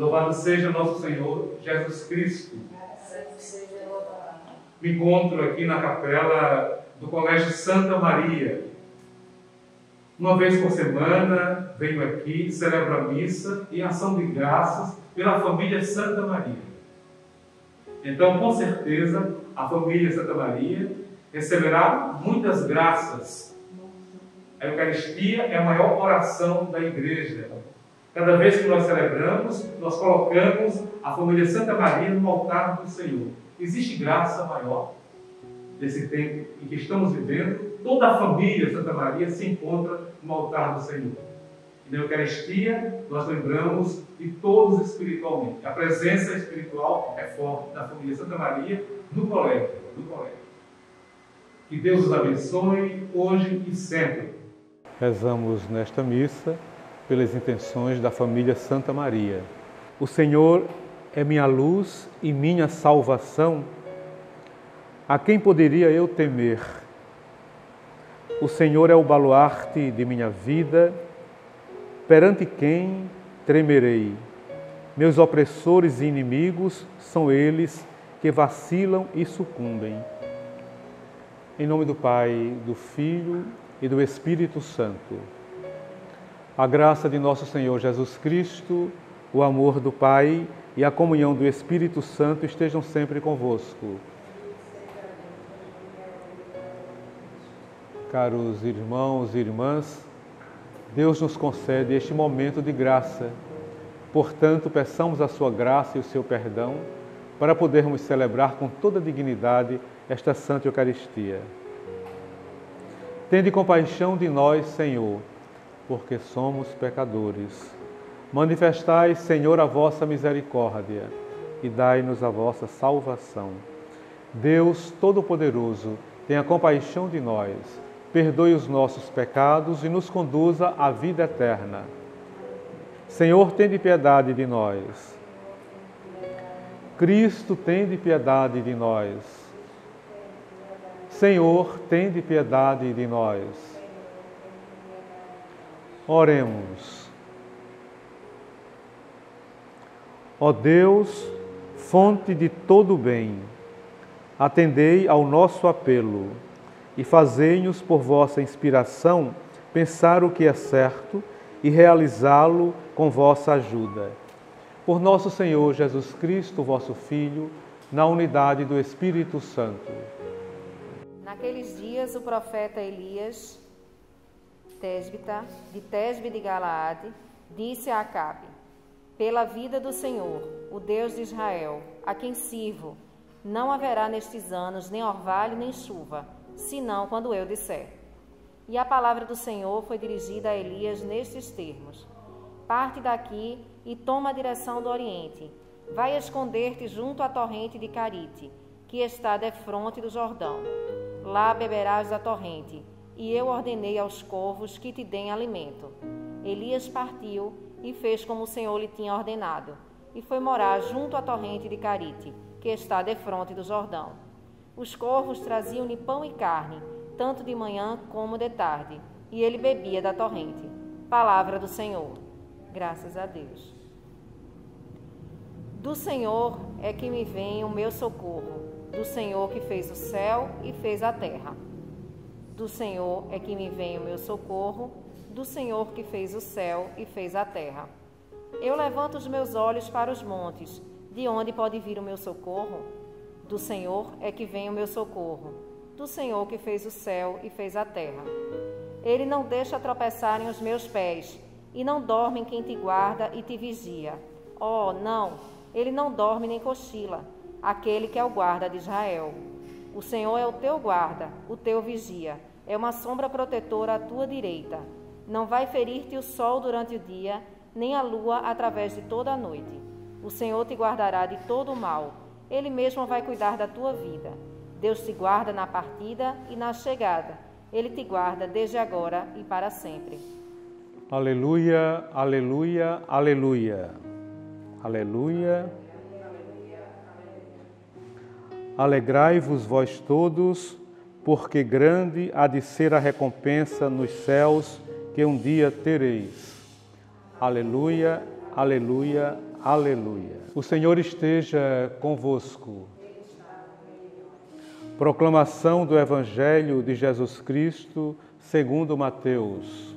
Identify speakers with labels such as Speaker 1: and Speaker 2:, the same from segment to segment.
Speaker 1: Louvado seja nosso Senhor Jesus Cristo. Me encontro aqui na capela do Colégio Santa Maria. Uma vez por semana venho aqui, celebro a missa em ação de graças pela família Santa Maria. Então, com certeza, a família Santa Maria receberá muitas graças. A Eucaristia é a maior oração da Igreja. Cada vez que nós celebramos, nós colocamos a família Santa Maria no altar do Senhor. Existe graça maior desse tempo em que estamos vivendo? Toda a família Santa Maria se encontra no altar do Senhor. E na Eucaristia, nós lembramos de todos espiritualmente. A presença espiritual é forte da família Santa Maria no colégio. Que Deus os abençoe hoje e sempre.
Speaker 2: Rezamos nesta missa pelas intenções da família Santa Maria. O Senhor é minha luz e minha salvação. A quem poderia eu temer? O Senhor é o baluarte de minha vida. Perante quem tremerei? Meus opressores e inimigos são eles que vacilam e sucumbem. Em nome do Pai, do Filho e do Espírito Santo. A graça de nosso Senhor Jesus Cristo, o amor do Pai e a comunhão do Espírito Santo estejam sempre convosco. Caros irmãos e irmãs, Deus nos concede este momento de graça. Portanto, peçamos a sua graça e o seu perdão para podermos celebrar com toda dignidade esta Santa Eucaristia. Tende compaixão de nós, Senhor, porque somos pecadores. Manifestai, Senhor, a vossa misericórdia e dai-nos a vossa salvação. Deus Todo-Poderoso, tenha compaixão de nós, perdoe os nossos pecados e nos conduza à vida eterna. Senhor, tende piedade de nós. Cristo, tende piedade de nós. Senhor, tende piedade de nós. Oremos. Ó Deus, fonte de todo o bem, atendei ao nosso apelo e fazei-nos, por vossa inspiração, pensar o que é certo e realizá-lo com vossa ajuda. Por nosso Senhor Jesus Cristo, vosso Filho, na unidade do Espírito Santo.
Speaker 3: Naqueles dias, o profeta Elias, de Tesbe de Galaade, disse a Acabe: pela vida do Senhor, o Deus de Israel, a quem sirvo, não haverá nestes anos nem orvalho nem chuva, senão quando eu disser. E a palavra do Senhor foi dirigida a Elias nestes termos: parte daqui e toma a direção do Oriente. Vai esconder-te junto à torrente de Carite, que está defronte do Jordão. Lá beberás da torrente, e eu ordenei aos corvos que te deem alimento. Elias partiu e fez como o Senhor lhe tinha ordenado, e foi morar junto à torrente de Carite, que está defronte do Jordão. Os corvos traziam-lhe pão e carne, tanto de manhã como de tarde, e ele bebia da torrente. Palavra do Senhor. Graças a Deus. Do Senhor é que me vem o meu socorro, do Senhor que fez o céu e fez a terra. Do Senhor é que me vem o meu socorro, do Senhor que fez o céu e fez a terra. Eu levanto os meus olhos para os montes, de onde pode vir o meu socorro? Do Senhor é que vem o meu socorro, do Senhor que fez o céu e fez a terra. Ele não deixa tropeçarem os meus pés, e não dorme quem te guarda e te vigia. Oh, não, ele não dorme nem cochila, aquele que é o guarda de Israel. O Senhor é o teu guarda, o teu vigia, é uma sombra protetora à tua direita. Não vai ferir-te o sol durante o dia, nem a lua através de toda a noite. O Senhor te guardará de todo o mal, Ele mesmo vai cuidar da tua vida. Deus te guarda na partida e na chegada. Ele te guarda desde agora e para sempre.
Speaker 2: Aleluia, aleluia, aleluia. Aleluia. Alegrai-vos vós todos, porque grande há de ser a recompensa nos céus que um dia tereis. Aleluia, aleluia, Aleluia. O Senhor esteja convosco. Proclamação do Evangelho de Jesus Cristo, segundo Mateus.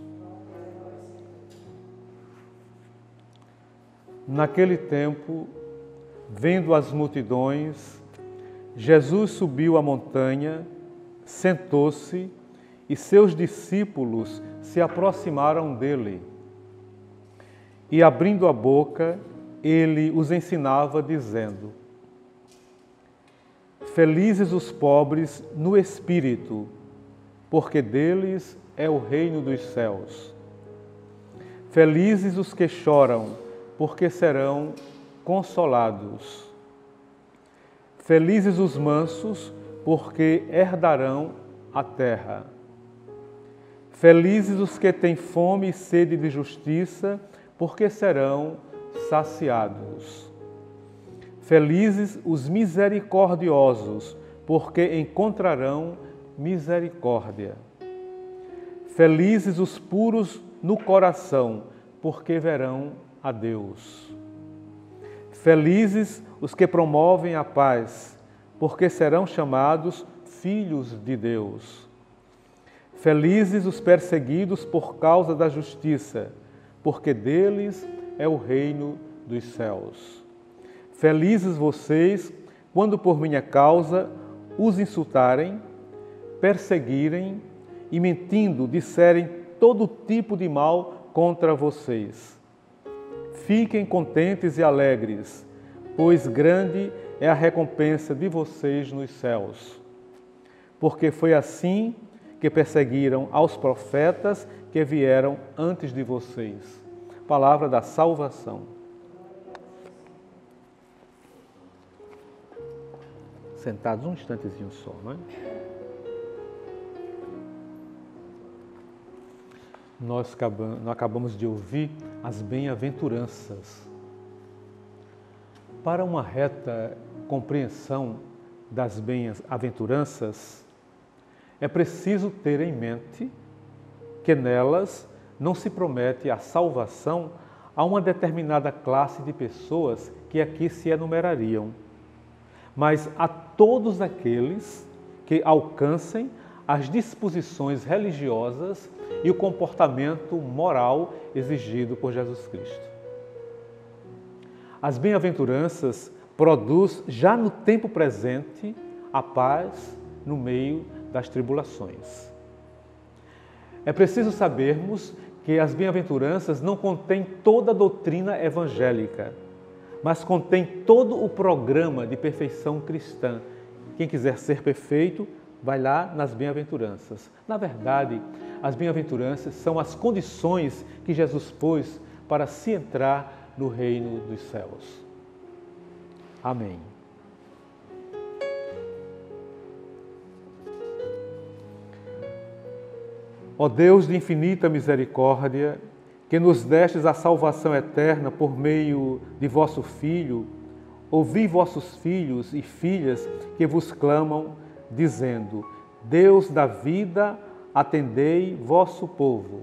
Speaker 2: Naquele tempo, vendo as multidões, Jesus subiu a montanha, sentou-se e seus discípulos se aproximaram dele. E abrindo a boca, ele os ensinava, dizendo: Felizes os pobres no espírito, porque deles é o reino dos céus. Felizes os que choram, porque serão consolados. Felizes os mansos, porque herdarão a terra. Felizes os que têm fome e sede de justiça, porque serão saciados. Felizes os misericordiosos, porque encontrarão misericórdia. Felizes os puros no coração, porque verão a Deus. Felizes os que promovem a paz, porque serão chamados filhos de Deus. Felizes os perseguidos por causa da justiça, porque deles é o reino dos céus. Felizes vocês, quando por minha causa os insultarem, perseguirem e mentindo disserem todo tipo de mal contra vocês. Fiquem contentes e alegres, pois grande é a recompensa de vocês nos céus. Porque foi assim que perseguiram aos profetas que vieram antes de vocês. Palavra da salvação. Sentados um instantezinho só, não é? Nós acabamos de ouvir as bem-aventuranças. Para uma reta compreensão das bem-aventuranças, é preciso ter em mente que nelas não se promete a salvação a uma determinada classe de pessoas que aqui se enumerariam, mas a todos aqueles que alcancem as disposições religiosas e o comportamento moral exigido por Jesus Cristo. As bem-aventuranças produzem já no tempo presente a paz no meio das tribulações. É preciso sabermos que as bem-aventuranças não contêm toda a doutrina evangélica, mas contém todo o programa de perfeição cristã. Quem quiser ser perfeito, vai lá nas bem-aventuranças. Na verdade, as bem-aventuranças são as condições que Jesus pôs para se entrar no reino dos céus. Amém. Ó Deus de infinita misericórdia, que nos destes a salvação eterna por meio de vosso Filho, ouvi vossos filhos e filhas que vos clamam, dizendo: Deus da vida, atendei vosso povo.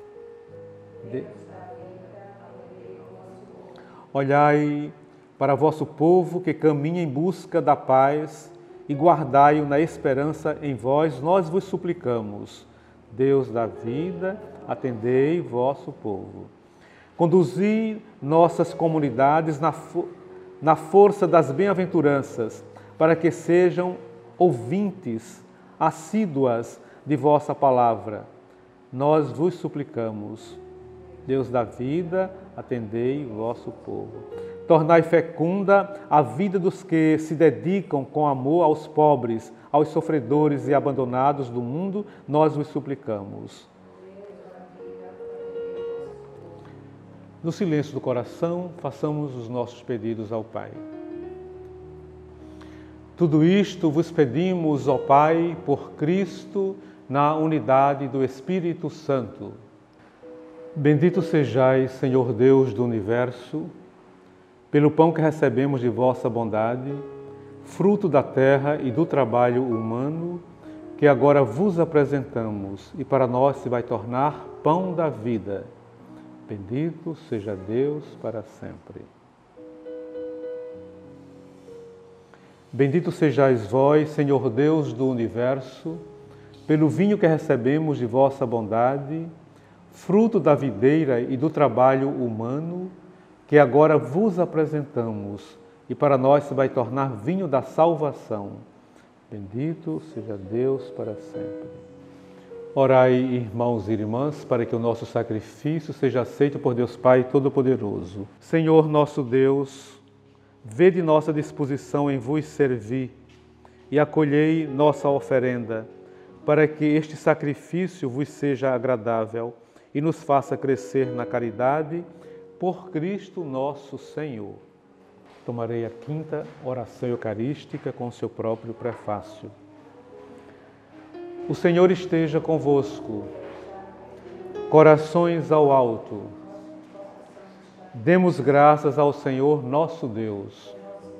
Speaker 2: Olhai para vosso povo que caminha em busca da paz e guardai-o na esperança em vós, nós vos suplicamos. Deus da vida, atendei vosso povo. Conduzi nossas comunidades na força das bem-aventuranças, para que sejam ouvintes assíduas de vossa palavra. Nós vos suplicamos. Deus da vida, atendei vosso povo. Tornai fecunda a vida dos que se dedicam com amor aos pobres, aos sofredores e abandonados do mundo, nós vos suplicamos. No silêncio do coração, façamos os nossos pedidos ao Pai. Tudo isto vos pedimos, ó Pai, por Cristo, na unidade do Espírito Santo. Bendito sejais, Senhor Deus do Universo, pelo pão que recebemos de vossa bondade, fruto da terra e do trabalho humano, que agora vos apresentamos e para nós se vai tornar pão da vida. Bendito seja Deus para sempre. Bendito sejais vós, Senhor Deus do universo, pelo vinho que recebemos de vossa bondade, fruto da videira e do trabalho humano, que agora vos apresentamos e para nós se vai tornar vinho da salvação. Bendito seja Deus para sempre. Orai, irmãos e irmãs, para que o nosso sacrifício seja aceito por Deus Pai Todo-Poderoso. Senhor nosso Deus, vede nossa disposição em vos servir e acolhei nossa oferenda, para que este sacrifício vos seja agradável e nos faça crescer na caridade por Cristo nosso Senhor. Tomarei a quinta oração eucarística com seu próprio prefácio. O Senhor esteja convosco. Corações ao alto. Demos graças ao Senhor nosso Deus.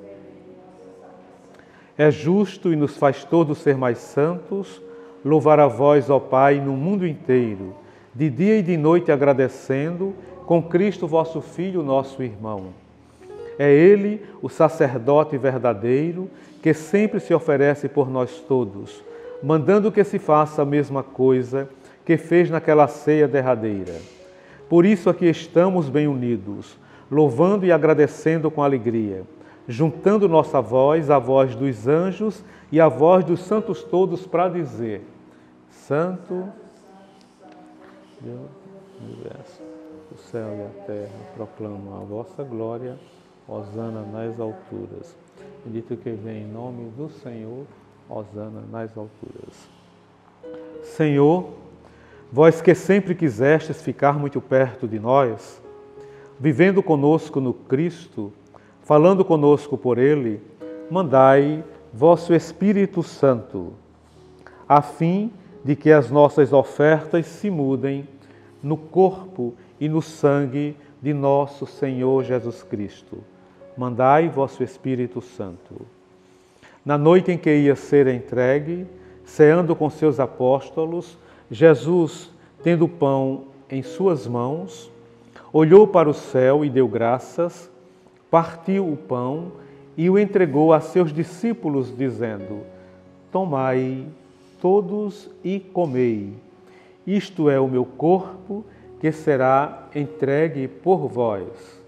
Speaker 2: É justo e nos faz todos ser mais santos, louvar a vós, ó Pai, no mundo inteiro, de dia e de noite agradecendo, com Cristo vosso Filho, nosso irmão. É Ele, o sacerdote verdadeiro, que sempre se oferece por nós todos, mandando que se faça a mesma coisa que fez naquela ceia derradeira. Por isso aqui estamos bem unidos, louvando e agradecendo com alegria, juntando nossa voz à voz dos anjos e à voz dos santos todos para dizer: Santo Deus do universo, o céu e a terra proclamam a vossa glória. Hosana nas alturas. Bendito que vem em nome do Senhor. Hosana nas alturas. Senhor, vós que sempre quisestes ficar muito perto de nós, vivendo conosco no Cristo, falando conosco por Ele, mandai vosso Espírito Santo, a fim de que as nossas ofertas se mudem no corpo e no sangue de nosso Senhor Jesus Cristo. Mandai vosso Espírito Santo. Na noite em que ia ser entregue, ceando com seus apóstolos, Jesus, tendo o pão em suas mãos, olhou para o céu e deu graças, partiu o pão e o entregou a seus discípulos, dizendo: Tomai todos e comei. Isto é o meu corpo, que será entregue por vós.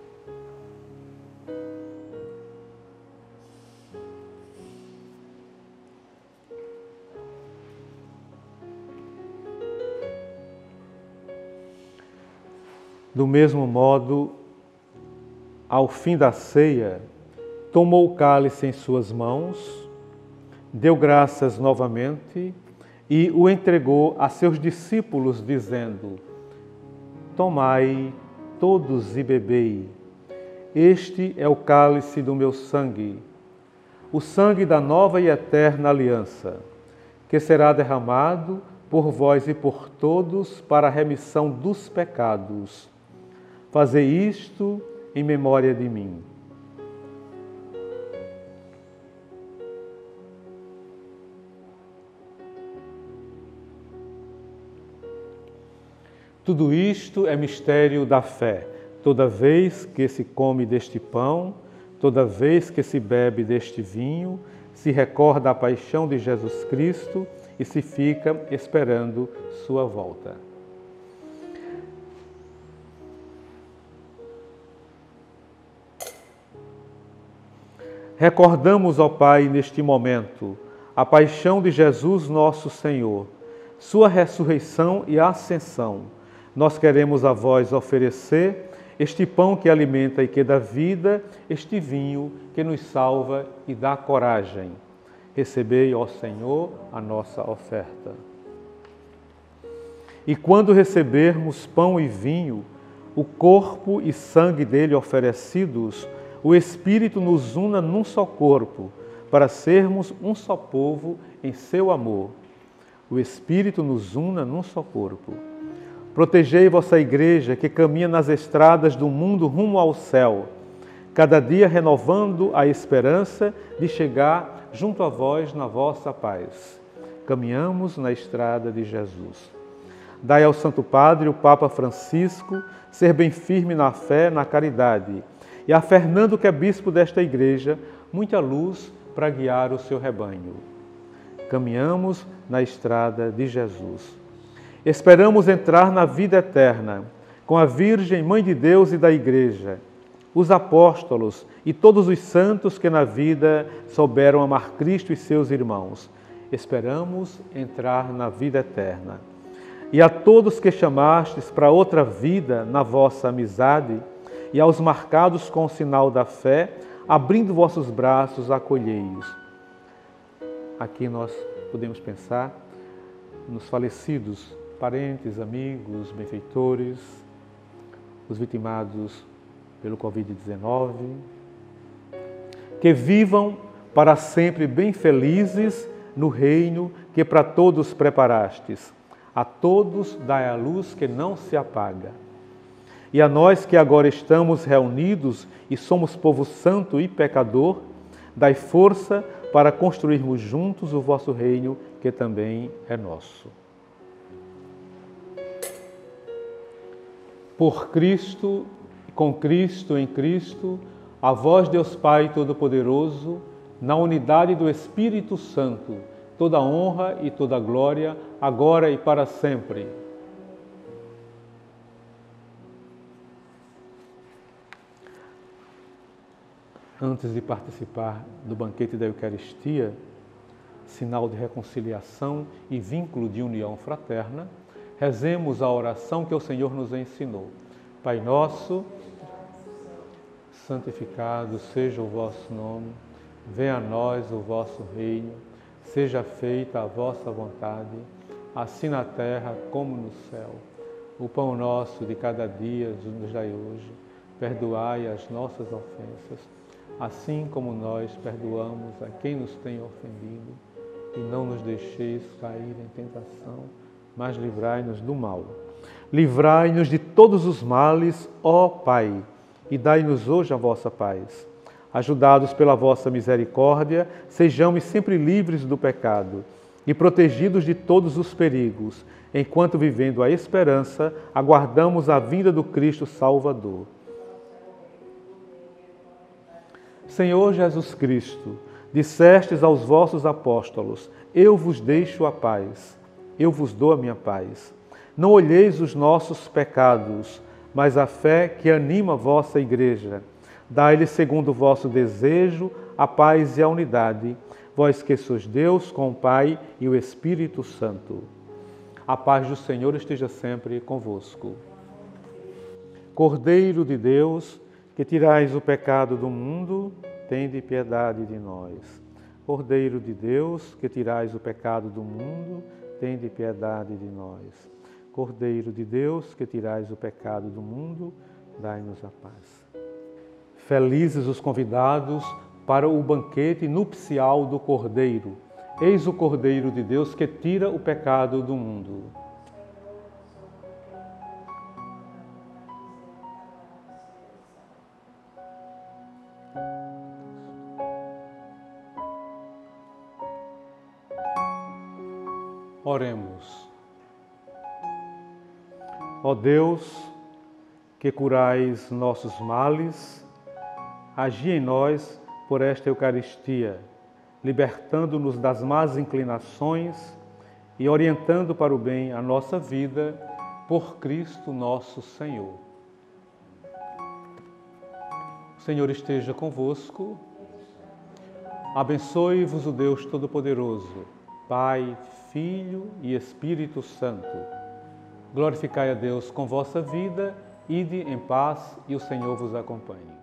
Speaker 2: Do mesmo modo, ao fim da ceia, tomou o cálice em suas mãos, deu graças novamente e o entregou a seus discípulos, dizendo: Tomai todos e bebei. Este é o cálice do meu sangue, o sangue da nova e eterna aliança, que será derramado por vós e por todos para a remissão dos pecados. Fazei isto em memória de mim. Tudo isto é mistério da fé. Toda vez que se come deste pão, toda vez que se bebe deste vinho, se recorda a paixão de Jesus Cristo e se fica esperando sua volta. Recordamos, ó Pai, neste momento, a paixão de Jesus nosso Senhor, sua ressurreição e ascensão. Nós queremos a vós oferecer este pão que alimenta e que dá vida, este vinho que nos salva e dá coragem. Recebei, ó Senhor, a nossa oferta. E quando recebermos pão e vinho, o corpo e sangue dele oferecidos, o Espírito nos una num só corpo, para sermos um só povo em seu amor. O Espírito nos una num só corpo. Protegei vossa Igreja, que caminha nas estradas do mundo rumo ao céu, cada dia renovando a esperança de chegar junto a vós na vossa paz. Caminhamos na estrada de Jesus. Dai ao Santo Padre, o Papa Francisco, ser bem firme na fé, na caridade, e a Fernando, que é bispo desta Igreja, muita luz para guiar o seu rebanho. Caminhamos na estrada de Jesus. Esperamos entrar na vida eterna com a Virgem, Mãe de Deus e da Igreja, os apóstolos e todos os santos que na vida souberam amar Cristo e seus irmãos. Esperamos entrar na vida eterna. E a todos que chamastes para outra vida na vossa amizade, e aos marcados com o sinal da fé, abrindo vossos braços, acolhei-os. Aqui nós podemos pensar nos falecidos, parentes, amigos, benfeitores, os vitimados pelo Covid-19, que vivam para sempre bem felizes no reino que para todos preparastes. A todos dai a luz que não se apaga. E a nós que agora estamos reunidos e somos povo santo e pecador, dai força para construirmos juntos o vosso reino, que também é nosso. Por Cristo, com Cristo, em Cristo, a vós, Deus Pai Todo-Poderoso, na unidade do Espírito Santo, toda honra e toda glória, agora e para sempre. Antes de participar do banquete da Eucaristia, sinal de reconciliação e vínculo de união fraterna, rezemos a oração que o Senhor nos ensinou. Pai nosso, santificado seja o vosso nome, venha a nós o vosso reino, seja feita a vossa vontade, assim na terra como no céu. O pão nosso de cada dia nos dai hoje, perdoai as nossas ofensas, assim como nós perdoamos a quem nos tem ofendido, e não nos deixeis cair em tentação, mas livrai-nos do mal. Livrai-nos de todos os males, ó Pai, e dai-nos hoje a vossa paz. Ajudados pela vossa misericórdia, sejamos sempre livres do pecado e protegidos de todos os perigos, enquanto, vivendo a esperança, aguardamos a vinda do Cristo Salvador. Senhor Jesus Cristo, dissestes aos vossos apóstolos: eu vos deixo a paz, eu vos dou a minha paz. Não olheis os nossos pecados, mas a fé que anima a vossa Igreja. Dai-lhe, segundo o vosso desejo, a paz e a unidade, vós que sois Deus com o Pai e o Espírito Santo. A paz do Senhor esteja sempre convosco. Cordeiro de Deus, que tirais o pecado do mundo, tende piedade de nós. Cordeiro de Deus, que tirais o pecado do mundo, tende piedade de nós. Cordeiro de Deus, que tirais o pecado do mundo, dai-nos a paz. Felizes os convidados para o banquete nupcial do Cordeiro. Eis o Cordeiro de Deus que tira o pecado do mundo. Oremos. Ó Deus, que curais nossos males, agi em nós por esta Eucaristia, libertando-nos das más inclinações e orientando para o bem a nossa vida, por Cristo nosso Senhor. O Senhor esteja convosco. Abençoe-vos o Deus Todo-Poderoso, Pai, Filho e Espírito Santo. Glorificai a Deus com vossa vida, ide em paz e o Senhor vos acompanhe.